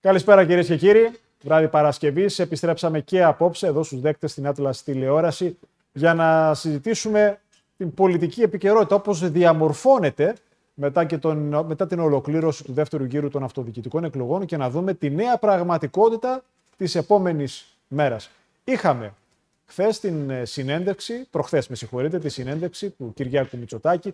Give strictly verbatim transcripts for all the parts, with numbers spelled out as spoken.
Καλησπέρα κυρίες και κύριοι. Βράδυ Παρασκευής. Επιστρέψαμε και απόψε εδώ στους δέκτες στην Atlas τηλεόραση για να συζητήσουμε την πολιτική επικαιρότητα όπως διαμορφώνεται μετά, και τον, μετά την ολοκλήρωση του δεύτερου γύρου των αυτοδιοικητικών εκλογών και να δούμε τη νέα πραγματικότητα της επόμενης μέρας. Είχαμε χθες την συνέντευξη, προχθές με συγχωρείτε, τη συνέντευξη του Κυριάκου Μητσοτάκη,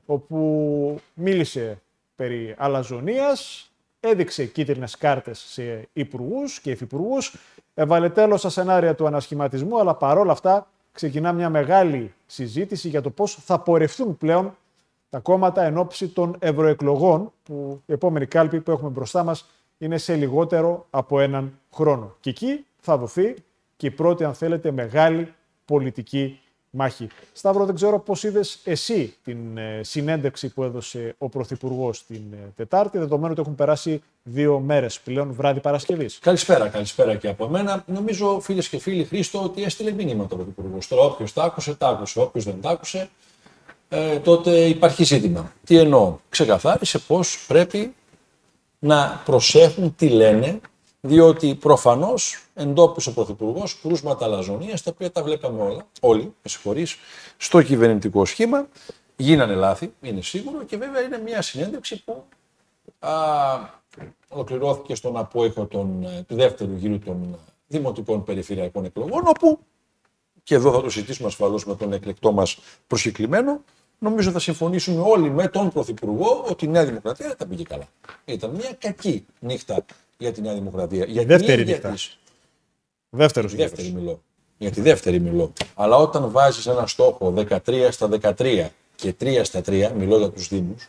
όπου μίλησε περί αλαζονίας, έδειξε κίτρινες κάρτες σε υπουργούς και υφυπουργούς, έβαλε τέλος στα σενάρια του ανασχηματισμού, αλλά παρόλα αυτά ξεκινά μια μεγάλη συζήτηση για το πώς θα πορευτούν πλέον τα κόμματα εν ώψη των ευρωεκλογών, που η επόμενη κάλπη που έχουμε μπροστά μας είναι σε λιγότερο από έναν χρόνο. Και εκεί θα δοθεί και η πρώτη, αν θέλετε, μεγάλη πολιτική μάχη. Σταύρο, δεν ξέρω πώς είδες εσύ την ε, συνέντευξη που έδωσε ο Πρωθυπουργός την ε, Τετάρτη, δεδομένου ότι έχουν περάσει δύο μέρες πλέον, βράδυ Παρασκευής. Καλησπέρα, καλησπέρα και από μένα. Νομίζω, φίλες και φίλοι, Χρήστο, ότι έστειλε μήνυμα το Πρωθυπουργός. Τώρα, όποιος τα άκουσε, τα άκουσε. Όποιος δεν τα άκουσε, ε, τότε υπάρχει ζήτημα. Τι εννοώ? Ξεκαθάρισε πώς πρέπει να προσέχουν τι λένε, διότι προφανώς εντόπισε ο Πρωθυπουργός κρούσματα αλαζονίας, τα οποία τα βλέπαμε όλα, όλοι, με συγχωρείς, στο κυβερνητικό σχήμα. Γίνανε λάθη, είναι σίγουρο, και βέβαια είναι μια συνέντευξη που α, ολοκληρώθηκε στον απόϊχο των, του δεύτερου γύρου των δημοτικών περιφερειακών εκλογών, όπου, και εδώ θα το συζητήσουμε ασφαλώς με τον εκλεκτό μας προσκεκλημένο, νομίζω θα συμφωνήσουμε όλοι με τον Πρωθυπουργό ότι η Νέα Δημοκρατία δεν τα πήγε καλά. Ήταν μια κακή νύχτα για τη Νέα Δημοκρατία. Για δεύτερη νύχτα. Τις... Δεύτερος για τη δεύτερη μιλώ. Για τη δεύτερη μιλώ. Αλλά όταν βάζεις ένα στόχο δεκατρία στα δεκατρία και τρία στα τρία, μιλώ για τους Δήμους,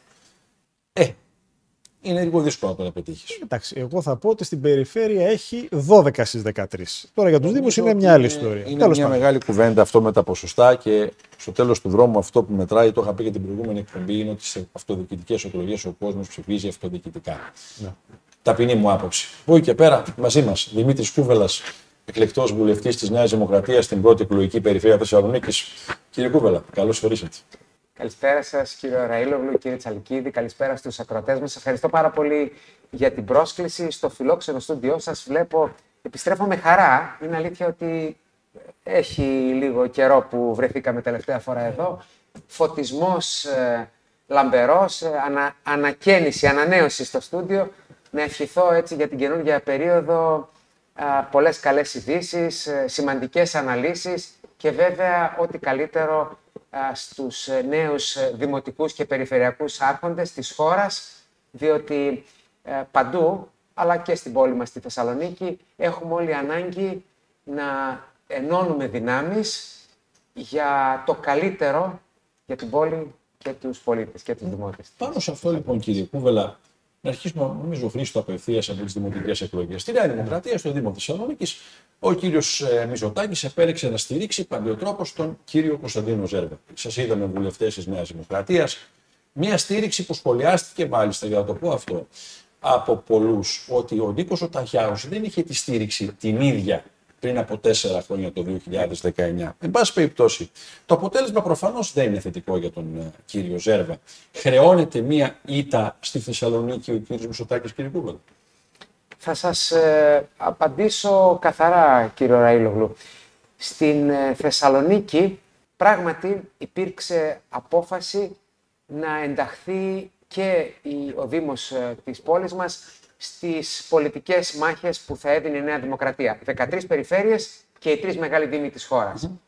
ε, είναι λίγο δύσκολο να τον πετύχεις. Εντάξει, εγώ θα πω ότι στην περιφέρεια έχει δώδεκα στις δεκατρείς. Τώρα για τους Δήμους είναι μια άλλη ιστορία. Είναι τέλος μια πάνω. Μεγάλη κουβέντα αυτό με τα ποσοστά, και στο τέλος του δρόμου αυτό που μετράει, το είχα πει και την προηγούμενη εκπομπή, είναι ότι σε αυτοδιοικητικές εκλογές ο κόσμος ψηφίζει αυτοδιοικητικά. Ναι. Ταπεινή μου άποψη. Πού και πέρα, μαζί μας, Δημήτρης Κούβελας, εκλεκτός βουλευτής της Νέας Δημοκρατίας στην πρώτη εκλογική περιφέρεια Θεσσαλονίκης. Κύριε Κούβελα, καλώς ορίσατε. Καλησπέρα σας, κύριε Ραήλογλου, κύριε Τσαλκίδη. Καλησπέρα στους ακροατές μας. Ευχαριστώ πάρα πολύ για την πρόσκληση στο φιλόξενο στούντιό σας. Βλέπω, επιστρέφω με χαρά. Είναι αλήθεια ότι έχει λίγο καιρό που βρεθήκαμε τελευταία φορά εδώ. Φωτισμός ε, λαμπερός, ε, ανα, ανακαίνιση, ανανέωση στο στούντιο. Να ευχηθώ έτσι για την καινούργια περίοδο α, πολλές καλές ειδήσεις, ε, σημαντικές αναλύσεις και βέβαια ό,τι καλύτερο α, στους νέους δημοτικούς και περιφερειακούς άρχοντες της χώρας, διότι ε, παντού, αλλά και στην πόλη μας στη Θεσσαλονίκη, έχουμε όλοι ανάγκη να ενώνουμε δυνάμεις για το καλύτερο για την πόλη και τους πολίτες και τους δημότες. Πάνω σε αυτό λοιπόν, κύριε Κούβελα, να αρχίσουμε, νομίζω, Χρήστο, απευθείας από τις δημοτικές εκλογές. Στη Νέα Δημοκρατία, στο Δήμο Θεσσαλονίκης, ο κύριος ε, Μητσοτάκης επέλεξε να στηρίξει παντιοτρόπως τον κύριο Κωνσταντίνο Ζέρβα. Σας είδαμε βουλευτές της Νέας Δημοκρατίας. Μια στήριξη που σχολιάστηκε, μάλιστα, για να το πω αυτό, από πολλούς, ότι ο Νίκος ο Ταχιάος δεν είχε τη στήριξη την ίδια πριν από τέσσερα χρόνια, το δύο χιλιάδες δεκαεννιά. Εν πάση περιπτώσει, το αποτέλεσμα προφανώς δεν είναι θετικό για τον uh, κύριο Ζέρβα. Χρεώνεται μία ήττα στη Θεσσαλονίκη ο κύριος Μητσοτάκης, κύριε Κούβελα? Θα σας ε, απαντήσω καθαρά, κύριο Ραήλογλου. Στην ε, Θεσσαλονίκη πράγματι υπήρξε απόφαση να ενταχθεί και η, ο Δήμος ε, της πόλης μας στις πολιτικές μάχες που θα έδινε η Νέα Δημοκρατία. δεκατρείς περιφέρειες και οι τρεις μεγάλοι δήμοι της χώρας. Mm-hmm.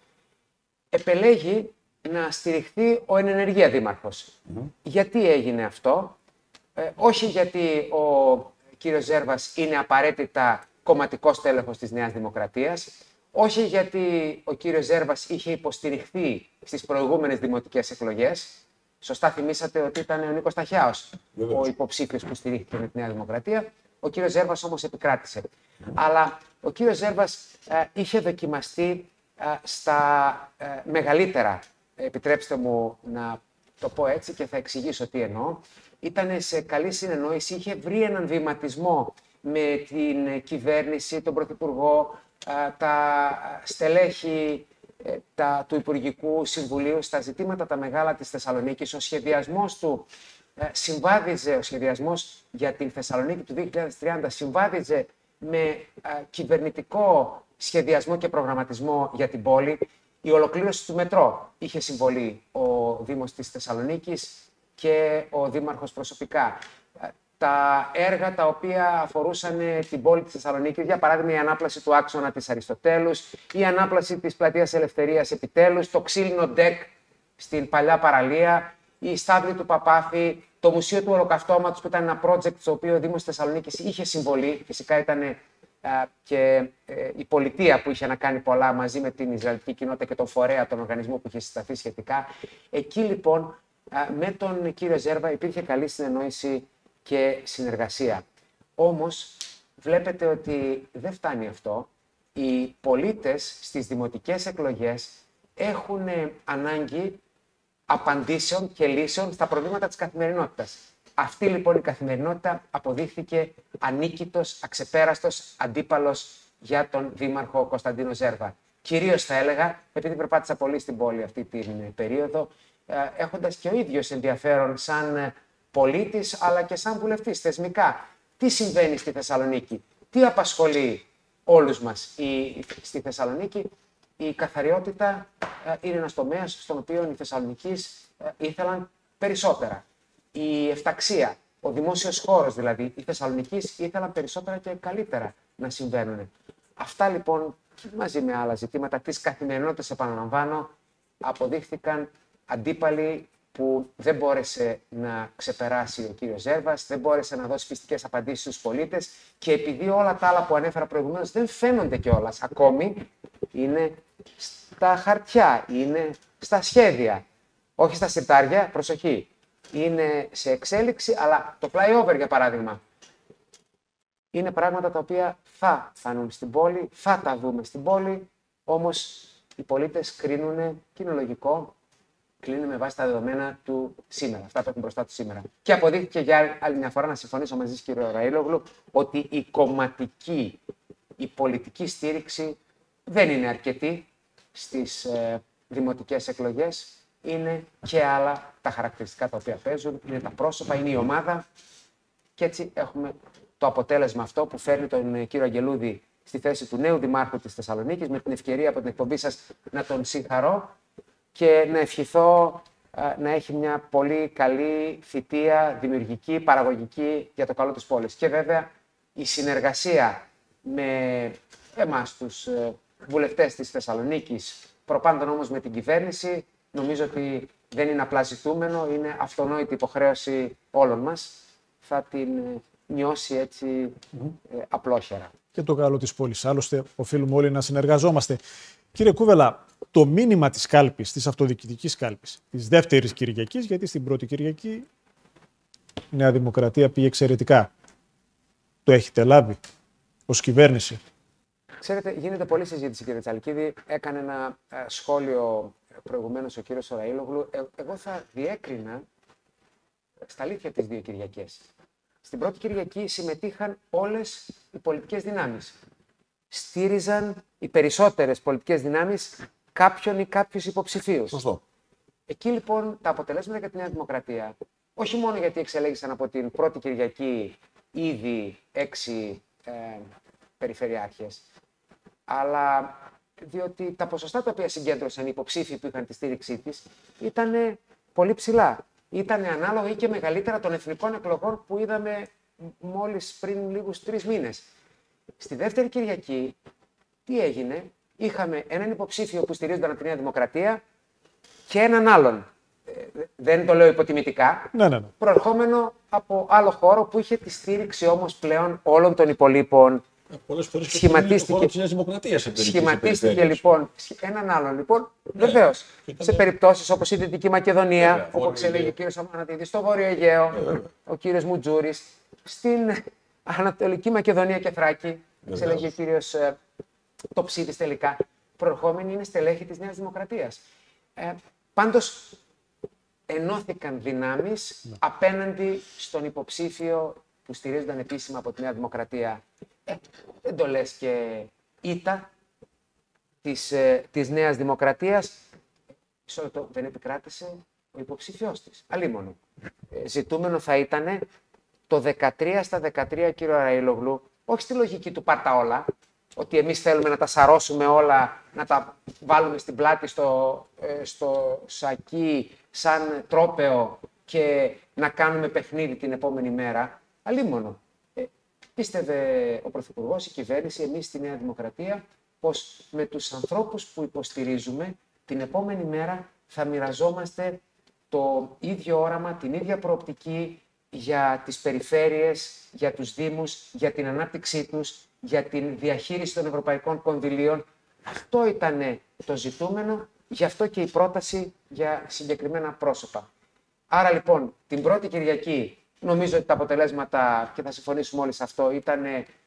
Επελέγει να στηριχθεί ο εν ενεργεία δήμαρχος. Mm-hmm. Γιατί έγινε αυτό? Ε, όχι γιατί ο κύριος Ζέρβας είναι απαραίτητα κομματικός τέλεχος της Νέας Δημοκρατίας, όχι γιατί ο κύριος Ζέρβας είχε υποστηριχθεί στις προηγούμενες δημοτικές εκλογές. Σωστά θυμήσατε ότι ήταν ο Νίκος Ταχιάος ο υποψήφιος που στηρίχθηκε με τη Νέα Δημοκρατία. Ο κύριος Ζέρβας όμως επικράτησε. Mm. Αλλά ο κύριος Ζέρβας ε, είχε δοκιμαστεί ε, στα ε, μεγαλύτερα, επιτρέψτε μου να το πω έτσι και θα εξηγήσω τι εννοώ. Ήταν σε καλή συνεννόηση, είχε βρει έναν βηματισμό με την κυβέρνηση, τον Πρωθυπουργό, ε, τα στελέχη τα, του Υπουργικού Συμβουλίου στα ζητήματα τα μεγάλα της Θεσσαλονίκης. Ο σχεδιασμός του ε, συμβάδιζε, ο σχεδιασμός για την Θεσσαλονίκη του δύο χιλιάδες τριάντα συμβάδιζε με ε, κυβερνητικό σχεδιασμό και προγραμματισμό για την πόλη. Η ολοκλήρωση του μετρό είχε συμβολή ο Δήμος της Θεσσαλονίκης και ο Δήμαρχος προσωπικά. Τα έργα τα οποία αφορούσαν την πόλη της Θεσσαλονίκης, για παράδειγμα η ανάπλαση του άξονα της Αριστοτέλους, η ανάπλαση της πλατείας Ελευθερίας επιτέλους, το ξύλινο ντεκ στην παλιά παραλία, η στάβλη του Παπάθη, το Μουσείο του Ολοκαυτώματος που ήταν ένα project στο οποίο ο Δήμος της Θεσσαλονίκης είχε συμβολή. Φυσικά ήταν ε, και ε, η πολιτεία που είχε να κάνει πολλά μαζί με την Ισραηλιτική κοινότητα και τον φορέα, τον οργανισμό που είχε συσταθεί σχετικά. Εκεί λοιπόν ε, με τον κύριο Ζέρβα υπήρχε καλή συνεννόηση και συνεργασία. Όμως βλέπετε ότι δεν φτάνει αυτό. Οι πολίτες στις δημοτικές εκλογές έχουν ανάγκη απαντήσεων και λύσεων στα προβλήματα της καθημερινότητας. Αυτή λοιπόν η καθημερινότητα αποδείχθηκε ανίκητος, αξεπέραστος αντίπαλος για τον Δήμαρχο Κωνσταντίνο Ζέρβα. Κυρίως θα έλεγα, επειδή περπάτησα πολύ στην πόλη αυτή την περίοδο, έχοντας και ο ίδιος ενδιαφέρον σαν πολίτης αλλά και σαν βουλευτής θεσμικά. Τι συμβαίνει στη Θεσσαλονίκη, τι απασχολεί όλους μας η, στη Θεσσαλονίκη. Η καθαριότητα ε, είναι ένας τομέας στον οποίο οι Θεσσαλονικείς ε, ήθελαν περισσότερα. Η εφταξία, ο δημόσιος χώρος δηλαδή, οι Θεσσαλονικείς ήθελαν περισσότερα και καλύτερα να συμβαίνουν. Αυτά λοιπόν μαζί με άλλα ζητήματα της καθημερινότητας, επαναλαμβάνω, αποδείχθηκαν αντίπαλοι που δεν μπόρεσε να ξεπεράσει ο κύριος Ζέρβας, δεν μπόρεσε να δώσει πιστικές απαντήσεις στους πολίτες και επειδή όλα τα άλλα που ανέφερα προηγουμένως δεν φαίνονται κιόλας ακόμη, είναι στα χαρτιά, είναι στα σχέδια, όχι στα συρτάρια, προσοχή, είναι σε εξέλιξη, αλλά το flyover για παράδειγμα, είναι πράγματα τα οποία θα φανούν στην πόλη, θα τα δούμε στην πόλη, όμως οι πολίτες κρίνουν, και είναι λογικό, κλείνει με βάση τα δεδομένα του σήμερα, αυτά που έχουν μπροστά του σήμερα. Και αποδείχθηκε για άλλη μια φορά, να συμφωνήσω μαζί σας κύριε Ραήλογλου, ότι η κομματική, η πολιτική στήριξη δεν είναι αρκετή στις ε, δημοτικές εκλογές. Είναι και άλλα τα χαρακτηριστικά τα οποία παίζουν, είναι τα πρόσωπα, είναι η ομάδα και έτσι έχουμε το αποτέλεσμα αυτό που φέρνει τον κύριο Αγγελούδη στη θέση του νέου Δημάρχου της Θεσσαλονίκης, με την ευκαιρία από την εκπομπή σας να τον συγχαρώ και να ευχηθώ α, να έχει μια πολύ καλή θητεία, δημιουργική, παραγωγική για το καλό της πόλης. Και βέβαια η συνεργασία με εμάς τους ε, βουλευτές της Θεσσαλονίκης, προπάντων όμως με την κυβέρνηση, νομίζω ότι δεν είναι απλά ζητούμενο, είναι αυτονόητη υποχρέωση όλων μας. Θα την ε, νιώσει έτσι ε, απλόχερα. Και το καλό της πόλης. Άλλωστε, οφείλουμε όλοι να συνεργαζόμαστε. Κύριε Κούβελα, το μήνυμα της κάλπης, της αυτοδιοικητικής κάλπης, της δεύτερης Κυριακής, γιατί στην πρώτη Κυριακή η Νέα Δημοκρατία πήγε εξαιρετικά. Το έχετε λάβει ως κυβέρνηση? Ξέρετε, γίνεται πολλή συζήτηση, κύριε Τσαλκίδη. Έκανε ένα ε, σχόλιο προηγουμένως ο κύριος Ραήλογλου. Ε, εγώ θα διέκρινα στα αλήθεια τις δύο Κυριακές. Στην πρώτη Κυριακή συμμετείχαν όλες οι πολιτικές δυνάμεις. Στήριζαν οι περισσότερες πολιτικές δυνάμεις κάποιον ή κάποιους υποψηφίους. Σωστό. Εκεί λοιπόν τα αποτελέσματα για τη Νέα Δημοκρατία, όχι μόνο γιατί εξελέγησαν από την πρώτη Κυριακή ήδη έξι ε, περιφερειάρχες, αλλά διότι τα ποσοστά τα οποία συγκέντρωσαν οι υποψήφοι που είχαν τη στήριξή της ήταν πολύ ψηλά. Ήταν ανάλογα ή και μεγαλύτερα των εθνικών εκλογών που είδαμε μόλις πριν λίγους τρεις μήνες. Στη δεύτερη Κυριακή, τι έγινε? Είχαμε έναν υποψήφιο που στηρίζονταν από τη Νέα Δημοκρατία και έναν άλλον, ε, δεν το λέω υποτιμητικά, Ναι, ναι, ναι. προερχόμενο από άλλο χώρο που είχε τη στήριξη όμως πλέον όλων των υπολείπων. Πολλές φορές Σχηματίστηκε, χώρο της Νέας Δημοκρατίας σε σχηματίστηκε λοιπόν έναν άλλον. Λοιπόν, ναι, βεβαίως, σε περιπτώσεις όπως η Δυτική Μακεδονία, όπως εξελέγει ο κύριος Αμανατίδης, στο Βόρειο Αιγαίο, yeah. ο κύριος Μουτζούρης, στην Ανατολική Μακεδονία και Θράκη, εξελέγει ο κύριος ε, Τοψίδης τελικά, προερχόμενοι είναι στελέχη της Νέας Δημοκρατίας. Ε, πάντως, ενώθηκαν δυνάμεις yeah. απέναντι στον υποψήφιο που στηρίζονταν επίσημα από τη Νέα Δημοκρατία. Ε, δεν το λες και ήττα της, ε, της Νέας Δημοκρατίας. Μισό λεπτό, δεν επικράτησε ο υποψήφιός της. Αλίμονο. Ε, ζητούμενο θα ήταν το δεκατρία στα δεκατρία, κύριο Αραήλογλου, όχι στη λογική του πάρτα όλα, ότι εμείς θέλουμε να τα σαρώσουμε όλα, να τα βάλουμε στην πλάτη στο, ε, στο σακί σαν τρόπεο και να κάνουμε παιχνίδι την επόμενη μέρα. Αλίμονο. Ε, πίστευε ο Πρωθυπουργός, η κυβέρνηση, εμείς στη Νέα Δημοκρατία, πως με τους ανθρώπους που υποστηρίζουμε την επόμενη μέρα θα μοιραζόμαστε το ίδιο όραμα, την ίδια προοπτική για τις περιφέρειες, για τους δήμους, για την ανάπτυξή τους, για την διαχείριση των ευρωπαϊκών κονδυλίων. Αυτό ήταν το ζητούμενο, γι' αυτό και η πρόταση για συγκεκριμένα πρόσωπα. Άρα λοιπόν, την πρώτη Κυριακή, νομίζω ότι τα αποτελέσματα, και θα συμφωνήσουμε όλοι σε αυτό, ήταν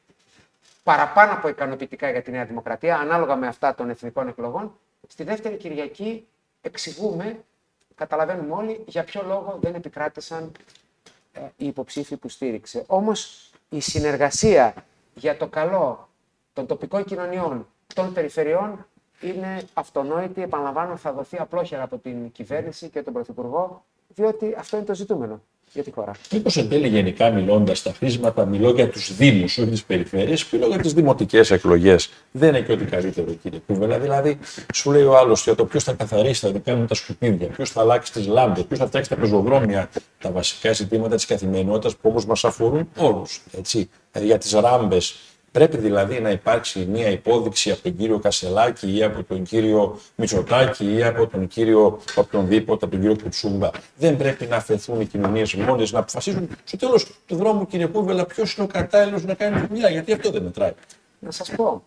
παραπάνω από ικανοποιητικά για τη Νέα Δημοκρατία, ανάλογα με αυτά των εθνικών εκλογών. Στη δεύτερη Κυριακή εξηγούμε, καταλαβαίνουμε όλοι, για ποιο λόγο δεν επικράτησαν ε, οι υποψήφοι που στήριξε. Όμως η συνεργασία για το καλό των τοπικών κοινωνιών, των περιφερειών, είναι αυτονόητη, επαναλαμβάνω, θα δοθεί απλόχερα από την κυβέρνηση και τον Πρωθυπουργό, διότι αυτό είναι το ζητούμενο για τη χώρα. Μήπως εν τέλει, γενικά μιλώντας, τα χρήματα, μιλώ για τους Δήμους, όχι τις περιφέρειες, μιλώ για τις δημοτικές εκλογές. Δεν είναι και ό,τι καλύτερο, κύριε Κούβελα. Δηλαδή, σου λέει ο άλλος για το ποιος θα καθαρίσει, θα κάνουν τα σκουπίδια, ποιος θα αλλάξει τις λάμπες, ποιος θα φτιάξει τα πεζοδρόμια, τα βασικά ζητήματα της καθημερινότητας που όμως μας αφορούν όλους. Έτσι. Για τις ράμπες. Πρέπει δηλαδή να υπάρξει μια υπόδειξη από τον κύριο Κασελάκη ή από τον κύριο Μητσοτάκη ή από τον κύριο οποιονδήποτε, από τον κύριο Κουτσούμπα. Δεν πρέπει να αφαιθούν οι κοινωνίες μόνες να αποφασίζουν στο τέλος του δρόμου, κύριε Κούβελα, ποιος είναι ο κατάλληλος να κάνει δουλειά, γιατί αυτό δεν μετράει. Να σας πω,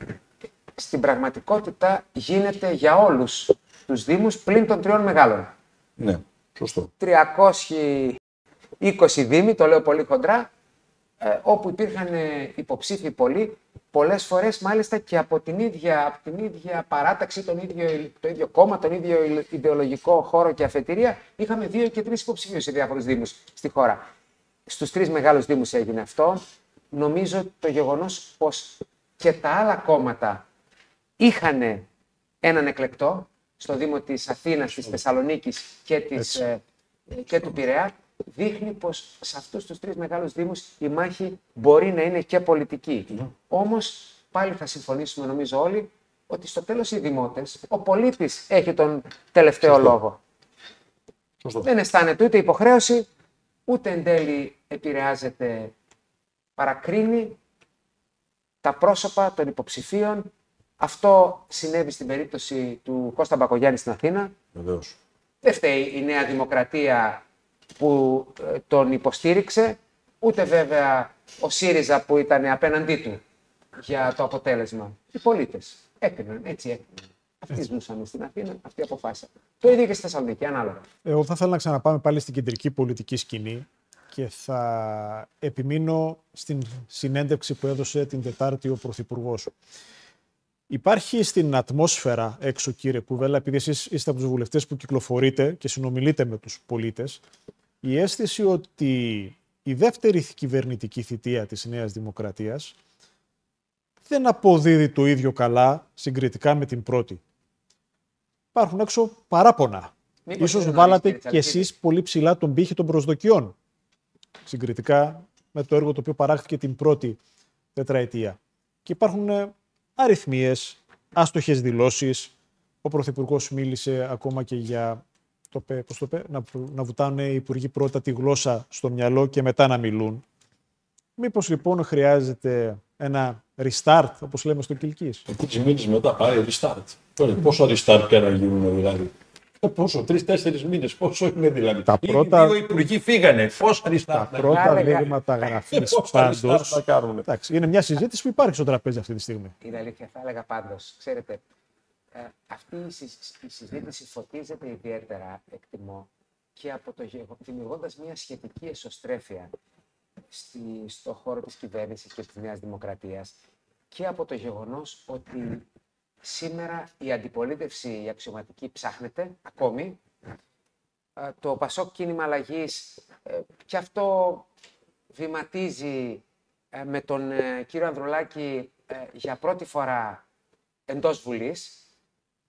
στην πραγματικότητα γίνεται για όλους τους Δήμους πλην των τριών μεγάλων. Ναι, σωστό. τριακόσιοι είκοσι Δήμοι, το λέω πολύ χοντρά, ε, όπου υπήρχαν ε, υποψήφοι πολλοί, πολλές φορές μάλιστα και από την ίδια, από την ίδια παράταξη, τον ίδιο, το ίδιο κόμμα, τον ίδιο ιδεολογικό χώρο και αφετηρία, είχαμε δύο και τρεις υποψηφίους σε διάφορους Δήμους στη χώρα. Στους τρεις μεγάλους Δήμους έγινε αυτό. Νομίζω το γεγονός πως και τα άλλα κόμματα είχαν έναν εκλεκτό στο Δήμο της Αθήνας, της Θεσσαλονίκης και, της, ε, και του Πειραιά, δείχνει πως σε αυτούς τους τρεις μεγάλους Δήμους η μάχη μπορεί να είναι και πολιτική. Mm. Όμως, πάλι θα συμφωνήσουμε νομίζω όλοι, ότι στο τέλος οι δημότες, ο πολίτης έχει τον τελευταίο Σωστό. λόγο. Σωστό. Δεν αισθάνεται ούτε υποχρέωση, ούτε εν τέλει επηρεάζεται, παρακρίνει τα πρόσωπα των υποψηφίων. Αυτό συνέβη στην περίπτωση του Κώστα Μπακογιάννη στην Αθήνα. Βεβαίως. Δεν φταίει η Νέα Δημοκρατία που ε, τον υποστήριξε, ούτε βέβαια ο ΣΥΡΙΖΑ που ήταν απέναντί του για το αποτέλεσμα. Οι πολίτες έκριναν, έτσι έκριναν. Αυτοί ζούσαν στην Αθήνα, αυτοί αποφάσισαν. Το ίδιο και στη Θεσσαλονίκη, ανάλογα. Εγώ θα ήθελα να ξαναπάμε πάλι στην κεντρική πολιτική σκηνή και θα επιμείνω στην συνέντευξη που έδωσε την Τετάρτη ο Πρωθυπουργός. Υπάρχει στην ατμόσφαιρα έξω, κύριε Κούβελα, επειδή εσείς είστε από τους βουλευτές που κυκλοφορείτε και συνομιλείτε με τους πολίτες, η αίσθηση ότι η δεύτερη κυβερνητική θητεία της Νέας Δημοκρατίας δεν αποδίδει το ίδιο καλά συγκριτικά με την πρώτη. Υπάρχουν έξω παράπονα. Μήπως Ίσως βάλατε κι εσείς πολύ ψηλά τον πύχη των προσδοκιών συγκριτικά με το έργο το οποίο παράχθηκε την πρώτη τετραετία. Και υπάρχουν αριθμίες, άστοχες δηλώσεις. Ο Πρωθυπουργός μίλησε ακόμα και για το, πώς το, να, να βουτάνε οι υπουργοί πρώτα τη γλώσσα στο μυαλό και μετά να μιλούν. Μήπως λοιπόν χρειάζεται ένα restart, όπως λέμε στο Κιλκής. Εκεί μήνες μετά πάει restart. Πόσο restart πια να γίνουν δηλαδή. Πόσο, τρεις-τέσσερις μήνες, πόσο είναι δηλαδή. Τα πρώτα... Οι δύο υπουργοί φύγανε. Πόσα restart. Τα πρώτα δείγματα γραφής πάντως. Εντάξει, είναι μια συζήτηση που υπάρχει στο τραπέζι αυτή τη στιγμή. Είναι αλήθεια, θα έλεγα πάντως. Ξέρετε, ε, αυτή η, συ, η συζήτηση φωτίζεται ιδιαίτερα, εκτιμώ, και από το δημιουργώντας μια σχετική εσωστρέφεια στη, στο χώρο της κυβέρνησης και της Νέας Δημοκρατίας και από το γεγονός ότι σήμερα η αντιπολίτευση, η αξιωματική, ψάχνεται ακόμη. Το Πασόκ Κίνημα Αλλαγής και αυτό βηματίζει με τον κύριο Ανδρουλάκη για πρώτη φορά εντός Βουλής.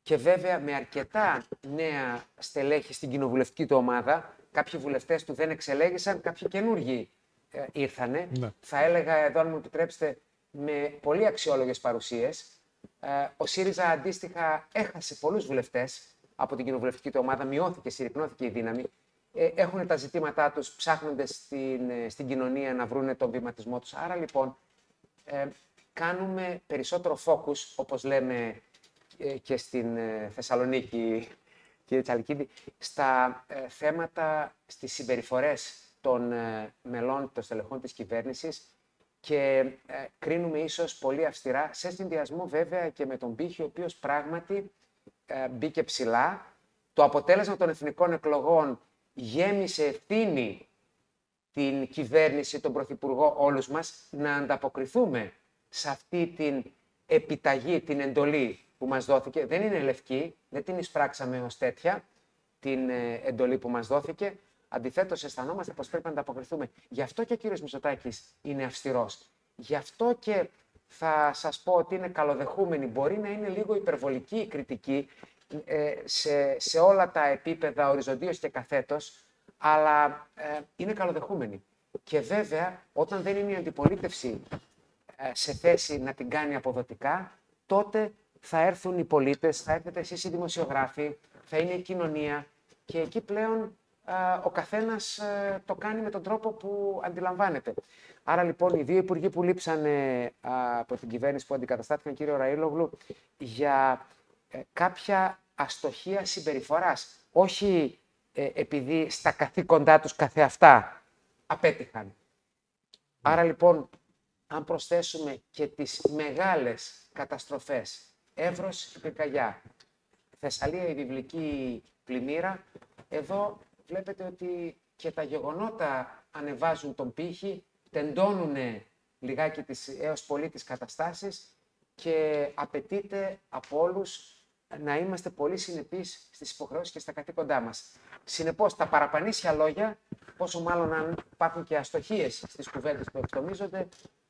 και βέβαια με αρκετά νέα στελέχη στην κοινοβουλευτική του ομάδα. Κάποιοι βουλευτές του δεν εξελέγησαν, κάποιοι καινούργοι ε, ήρθανε. Ναι. Θα έλεγα εδώ, αν μου επιτρέψετε, με πολύ αξιόλογες παρουσίες. Ε, ο ΣΥΡΙΖΑ αντίστοιχα έχασε πολλούς βουλευτές από την κοινοβουλευτική του ομάδα, μειώθηκε, συρρυκνώθηκε η δύναμη. Ε, έχουν τα ζητήματά τους, ψάχνονται στην, ε, στην κοινωνία να βρουν τον βηματισμό τους. Άρα λοιπόν ε, κάνουμε περισσότερο focus, όπως λέμε ε, και στην ε, Θεσσαλονίκη, κύριε Τσαλκίδη, στα ε, θέματα, στις συμπεριφορές των ε, μελών, των στελεχών της κυβέρνησης και ε, κρίνουμε ίσως πολύ αυστηρά, σε συνδυασμό βέβαια και με τον πύχη, ο οποίος πράγματι ε, μπήκε ψηλά. Το αποτέλεσμα των εθνικών εκλογών γέμισε ευθύνη την κυβέρνηση, τον Πρωθυπουργό, όλους μας, να ανταποκριθούμε σε αυτή την επιταγή, την εντολή που μας δόθηκε. Δεν είναι λευκή, δεν την εισπράξαμε ως τέτοια, την ε, εντολή που μας δόθηκε. Αντιθέτως, αισθανόμαστε πως πρέπει να ανταποκριθούμε. Γι' αυτό και ο κύριος Μητσοτάκης είναι αυστηρός. Γι' αυτό και θα σας πω ότι είναι καλοδεχούμενη. Μπορεί να είναι λίγο υπερβολική η κριτική ε, σε, σε όλα τα επίπεδα, οριζοντίως και καθέτος, αλλά ε, είναι καλοδεχούμενη. Και βέβαια, όταν δεν είναι η αντιπολίτευση ε, σε θέση να την κάνει αποδοτικά, τότε θα έρθουν οι πολίτες, θα έρθετε εσείς οι δημοσιογράφοι, θα είναι η κοινωνία και εκεί πλέον ε, ο καθένας ε, το κάνει με τον τρόπο που αντιλαμβάνεται. Άρα λοιπόν οι δύο υπουργοί που λείψανε ε, από την κυβέρνηση που αντικαταστάθηκαν, κύριο Ραΐλογλου, για ε, κάποια αστοχία συμπεριφοράς, όχι ε, επειδή στα καθήκοντά τους καθεαυτά απέτυχαν. Άρα λοιπόν, αν προσθέσουμε και τις μεγάλες καταστροφές, Εύρος, η πυρκαγιά, Θεσσαλία, η βιβλική πλημμύρα, εδώ βλέπετε ότι και τα γεγονότα ανεβάζουν τον πύχη, τεντώνουν λιγάκι τις έως πολύ τις καταστάσεις και απαιτείται από όλους να είμαστε πολύ συνεπείς στις υποχρεώσεις και στα καθήκοντά μας. Συνεπώς, τα παραπανήσια λόγια, πόσο μάλλον αν υπάρχουν και αστοχίες στις κουβέντες που ευθομίζονται,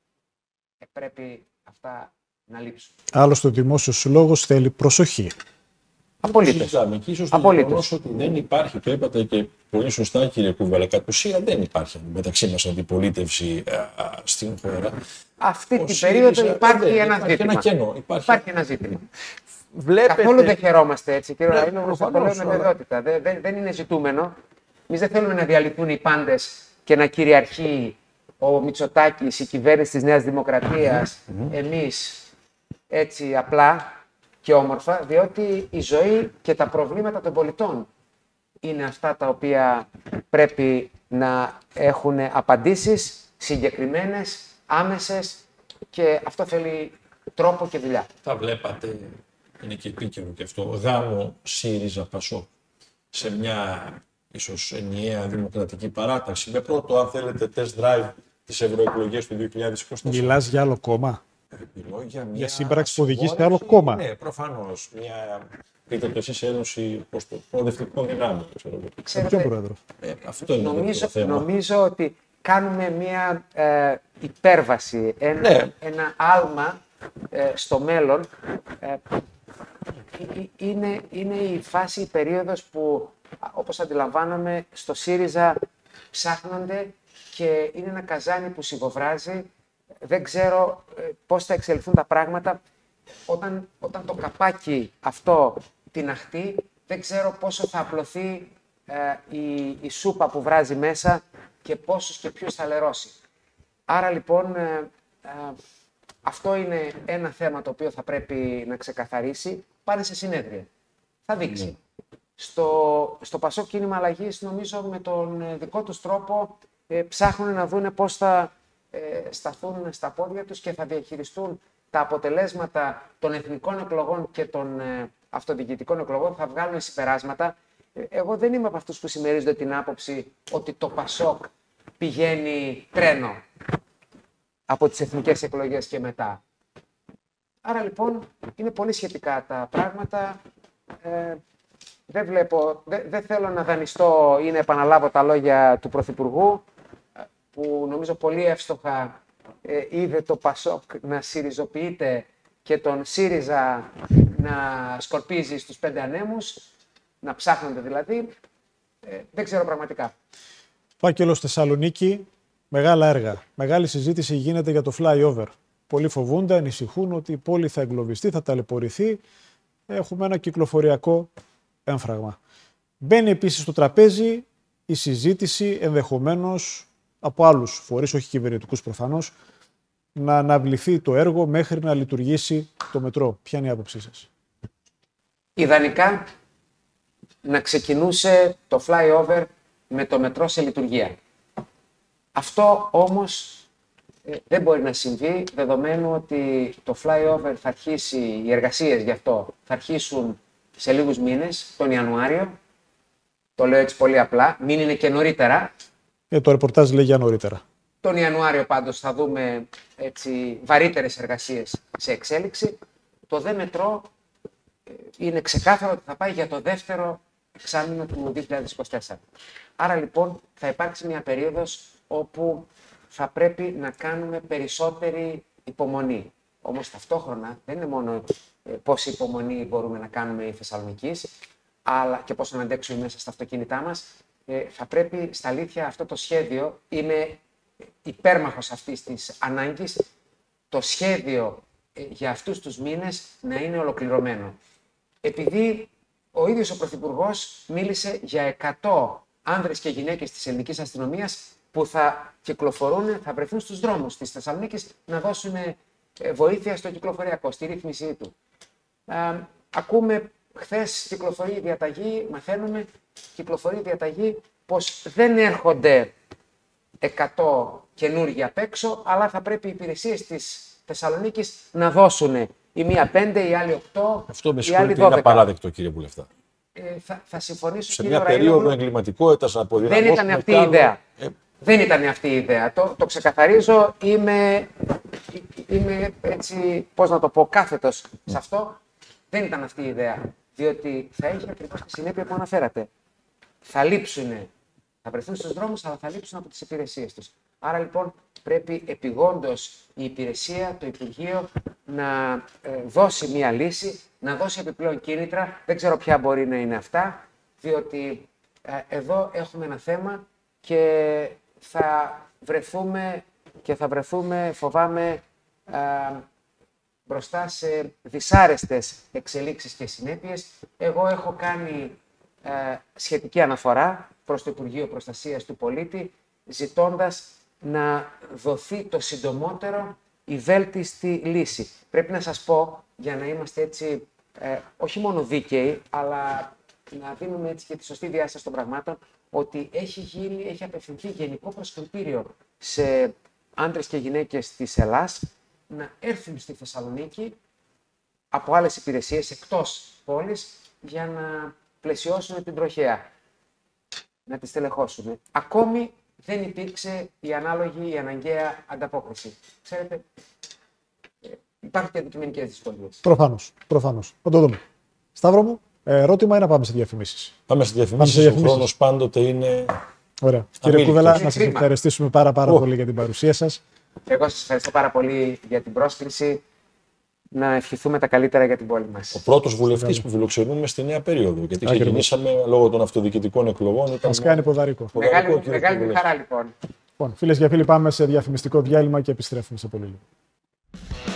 πρέπει αυτά να λείψουν. Άλλωστε, ο δημόσιος λόγος θέλει προσοχή. Απολύτως. Και ίσως το γεγονός ότι δεν υπάρχει, το είπατε και πολύ σωστά κύριε Κούβαλα, κατ' ουσία δεν υπάρχει μεταξύ μας αντιπολίτευση α, α, στην χώρα. Αυτή Ο την ΣΥΡΙΖΑ, περίοδο υπάρχει, δεν, ένα υπάρχει ζήτημα. ένα κενό. Υπάρχει, υπάρχει ένα ζήτημα. Βλέπετε... Καθόλου δεν χαιρόμαστε έτσι, κύριε Ναι, Ραΐλογλου, θα το λέω με βεβαιότητα. Δεν, δεν, δεν είναι ζητούμενο. Εμείς δεν θέλουμε να διαλυθούν οι πάντες και να κυριαρχεί ο Μητσοτάκης, η κυβέρνηση της Νέας Δημοκρατίας, mm-hmm. εμείς έτσι απλά και όμορφα, διότι η ζωή και τα προβλήματα των πολιτών είναι αυτά τα οποία πρέπει να έχουν απαντήσεις συγκεκριμένες, άμεσες και αυτό θέλει τρόπο και δουλειά. Θα βλέπατε, είναι και επίκαιρο και αυτό, γάμο ΣΥΡΙΖΑ ΠΑΣΟΚ σε μια ίσως ενιαία δημοκρατική παράταξη με πρώτο, αν θέλετε, test drive τις ευρωεκλογές του δύο χιλιάδες είκοσι τέσσερα. Μιλάς για άλλο κόμμα? Για, μια για σύμπραξη που οδηγεί σε άλλο κόμμα. Ναι, προφανώς. Μια, πείτε το εσείς, ένωση προοδευτικών δυνάμεων. Ποιο πρόεδρο? Ε, αυτό είναι νομίζω, το θέμα. Νομίζω ότι κάνουμε μια ε, υπέρβαση, ένα, ναι. ένα άλμα ε, στο μέλλον. Ε, είναι, είναι η φάση, η περίοδος που, όπως αντιλαμβάνομαι, στο ΣΥΡΙΖΑ ψάχνονται και είναι ένα καζάνι που σιγοβράζει. Δεν ξέρω ε, πώς θα εξελιχθούν τα πράγματα. Όταν, όταν το καπάκι αυτό τιναχτεί, δεν ξέρω πόσο θα απλωθεί ε, η, η σούπα που βράζει μέσα και πόσος και ποιος θα λερώσει. Άρα λοιπόν, ε, ε, αυτό είναι ένα θέμα το οποίο θα πρέπει να ξεκαθαρίσει. Πάνε σε συνέδρια. Θα δείξει. Mm. Στο, στο Πασόκ Κίνημα Αλλαγής, νομίζω με τον δικό τους τρόπο, ε, ψάχνουν να δούνε πώς θα ε, σταθούν στα πόδια τους και θα διαχειριστούν τα αποτελέσματα των εθνικών εκλογών και των ε, αυτοδιοικητικών εκλογών, θα βγάλουν συμπεράσματα. Ε, εγώ δεν είμαι από αυτούς που συμμερίζονται την άποψη ότι το Πασόκ πηγαίνει τρένο από τις εθνικές εκλογές και μετά. Άρα λοιπόν είναι πολύ σχετικά τα πράγματα. Ε, δεν βλέπω, δεν, δεν θέλω να δανειστώ ή να επαναλάβω τα λόγια του Πρωθυπουργού, που νομίζω πολύ εύστοχα ε, είδε το Πασόκ να συριζοποιείται και τον ΣΥΡΙΖΑ να σκορπίζει στους πέντε ανέμους, να ψάχνονται δηλαδή. Ε, δεν ξέρω πραγματικά. Φάκελος Θεσσαλονίκη, μεγάλα έργα. Μεγάλη συζήτηση γίνεται για το flyover. Πολλοί φοβούνται, ανησυχούν ότι η πόλη θα εγκλωβιστεί, θα ταλαιπωρηθεί. Έχουμε ένα κυκλοφοριακό έμφραγμα. Μπαίνει επίσης στο τραπέζι η συζήτηση, ενδεχομένως από άλλους φορείς, όχι κυβερνητικούς προφανώς, να αναβληθεί το έργο μέχρι να λειτουργήσει το μετρό. Ποια είναι η άποψή σας? Ιδανικά να ξεκινούσε το flyover με το μετρό σε λειτουργία. Αυτό όμως ε, δεν μπορεί να συμβεί, δεδομένου ότι το flyover θα αρχίσει, οι εργασίες γι' αυτό θα αρχίσουν σε λίγους μήνες, τον Ιανουάριο. Το λέω έτσι πολύ απλά, μην είναι και νωρίτερα. Ε, το ρεπορτάζ λέει για νωρίτερα. Τον Ιανουάριο πάντως θα δούμε έτσι, βαρύτερες εργασίες σε εξέλιξη. Το δε μετρό ε, είναι ξεκάθαρο ότι θα πάει για το δεύτερο εξάμηνο του δύο χιλιάδες είκοσι τέσσερα. Άρα λοιπόν θα υπάρξει μια περίοδος όπου θα πρέπει να κάνουμε περισσότερη υπομονή. Όμως ταυτόχρονα δεν είναι μόνο ε, πόση υπομονή μπορούμε να κάνουμε οι Θεσσαλονικείς, αλλά και πόσο να αντέξουμε μέσα στα αυτοκίνητά μας. Ε, θα πρέπει στα αλήθεια αυτό το σχέδιο, είμαι υπέρμαχος αυτής της ανάγκης, το σχέδιο ε, για αυτούς τους μήνες να είναι ολοκληρωμένο. Επειδή ο ίδιος ο Πρωθυπουργός μίλησε για εκατό άνδρες και γυναίκες της ελληνικής αστυνομίας που θα κυκλοφορούν, θα βρεθούν στους δρόμους της Θεσσαλονίκης να δώσουν ε, βοήθεια στο κυκλοφοριακό, στη ρύθμιση του. Ε, ακούμε χθες κυκλοφορεί η διαταγή, μαθαίνουμε κυκλοφορεί η διαταγή πως δεν έρχονται εκατό καινούργια απ' έξω, αλλά θα πρέπει οι υπηρεσίες της Θεσσαλονίκης να δώσουν η μία πέντε, η άλλη οκτώ, Αυτό με η άλλη συγχωρείτε είναι δώδεκα. απαράδεκτο, κύριε Βουλευτά. Ε, θα, θα συμφωνήσω, Σε κύριε μια περίοδο Ραήλογλου. εγκληματικότητας να αποδυναμώσουμε Δεν ήταν αυτή κι η άλλο, ιδέα. ε, Δεν ήταν αυτή η ιδέα. Το, το ξεκαθαρίζω. Είμαι, είμαι έτσι, πώς να το πω, κάθετος σε αυτό. Δεν ήταν αυτή η ιδέα. Διότι θα έχει ακριβώς τη συνέπεια που αναφέρατε. Θα λείψουν, θα βρεθούν στους δρόμους, αλλά θα λείψουν από τις υπηρεσίες τους. Άρα λοιπόν πρέπει επιγόντως η υπηρεσία, το Υπουργείο, να ε, δώσει μία λύση, να δώσει επιπλέον κίνητρα. Δεν ξέρω ποια μπορεί να είναι αυτά, διότι ε, εδώ έχουμε ένα θέμα και θα βρεθούμε, και θα βρεθούμε φοβάμαι, ε, μπροστά σε δυσάρεστες εξελίξεις και συνέπειες. Εγώ έχω κάνει ε, σχετική αναφορά προς το Υπουργείο Προστασίας του Πολίτη, ζητώντας να δοθεί το συντομότερο η βέλτιστη λύση. Πρέπει να σας πω, για να είμαστε έτσι ε, όχι μόνο δίκαιοι, αλλά να δίνουμε έτσι και τη σωστή διάσταση των πραγμάτων, ότι έχει γίνει, έχει απευθυνθεί γενικό προσκοπήριο σε άντρες και γυναίκες της Ελλάς να έρθουν στη Θεσσαλονίκη από άλλες υπηρεσίες εκτός πόλης για να πλαισιώσουν την τροχέα, να τη στελεχώσουν. Ακόμη δεν υπήρξε η ανάλογη, η αναγκαία ανταπόκριση. Ξέρετε, υπάρχουν και αντικειμενικές δυσκολίες. Προφανώς, προφανώς. Θα το δούμε. Σταύρο μου, ερώτημα ή να πάμε σε διαφημίσεις? Πάμε σε Πάμε διαφημίσεις. σε Ο διαφημίσεις. χρόνος πάντοτε είναι. Ωραία. Κύριε Αμήλικτος. Κούβελα, να Είναι σας κρίμα. ευχαριστήσουμε πάρα, πάρα Oh. πολύ για την παρουσία σας. Εγώ σας ευχαριστώ πάρα πολύ για την πρόσκληση. Να ευχηθούμε τα καλύτερα για την πόλη μας. Ο πρώτος βουλευτής που φιλοξενούμε στη νέα περίοδο. Γιατί Ακριβώς. ξεκινήσαμε λόγω των αυτοδιοικητικών εκλογών. Ήταν Μας κάνει ποδαρικό. ποδαρικό, Μεγάλη, κύριε μεγάλη μου Κούβελα. χαρά λοιπόν. Λοιπόν, φίλες και φίλοι, πάμε σε διαφημιστικό διάλειμμα και επιστρέφουμε σε πολύ λίγο.